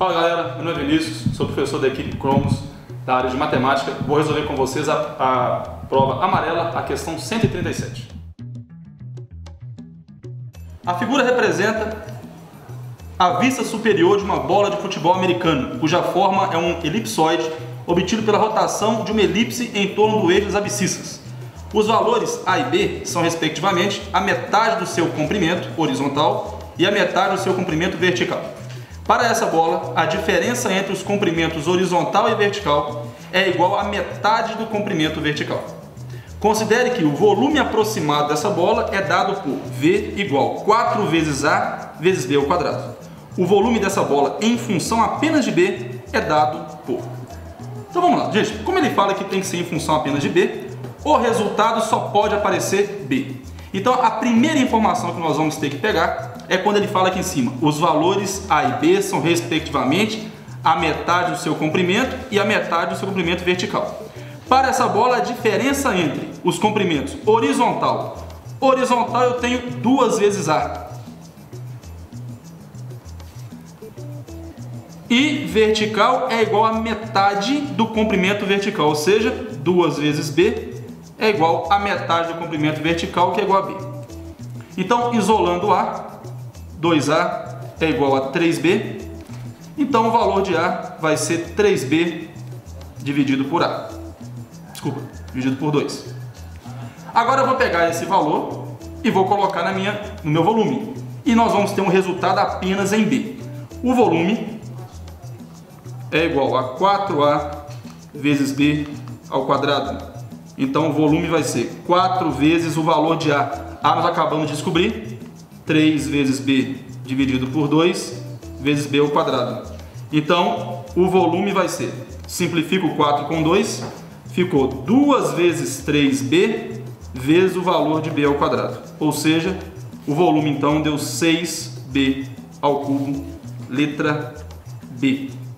Fala galera, meu nome é Vinícius, sou professor da equipe Cromos da área de matemática. Vou resolver com vocês a prova amarela, a questão 137. A figura representa a vista superior de uma bola de futebol americano, cuja forma é um elipsoide obtido pela rotação de uma elipse em torno do eixo das abscissas. Os valores A e B são, respectivamente, a metade do seu comprimento horizontal e a metade do seu comprimento vertical. Para essa bola, a diferença entre os comprimentos horizontal e vertical é igual à metade do comprimento vertical. Considere que o volume aproximado dessa bola é dado por V igual 4 vezes A vezes B ao quadrado. O volume dessa bola em função apenas de B é dado por... Então vamos lá, gente. Como ele fala que tem que ser em função apenas de B, o resultado só pode aparecer B. Então a primeira informação que nós vamos ter que pegar é quando ele fala aqui em cima, os valores A e B são respectivamente a metade do seu comprimento e a metade do seu comprimento vertical. Para essa bola, a diferença entre os comprimentos horizontal eu tenho 2 vezes A. E vertical é igual a metade do comprimento vertical, ou seja, 2 vezes B é igual a metade do comprimento vertical, que é igual a B. Então, isolando A, 2A é igual a 3B, então o valor de A vai ser 3B dividido por A. Desculpa, dividido por 2. Agora eu vou pegar esse valor e vou colocar no meu volume. E nós vamos ter um resultado apenas em B. O volume é igual a 4A vezes B ao quadrado. Então o volume vai ser 4 vezes o valor de A. A nós acabamos de descobrir, 3 vezes B dividido por 2 vezes B ao quadrado. Então o volume vai ser, simplifico 4 com 2, ficou 2 vezes 3B vezes o valor de B ao quadrado. Ou seja, o volume então deu 6B ao cubo, letra B.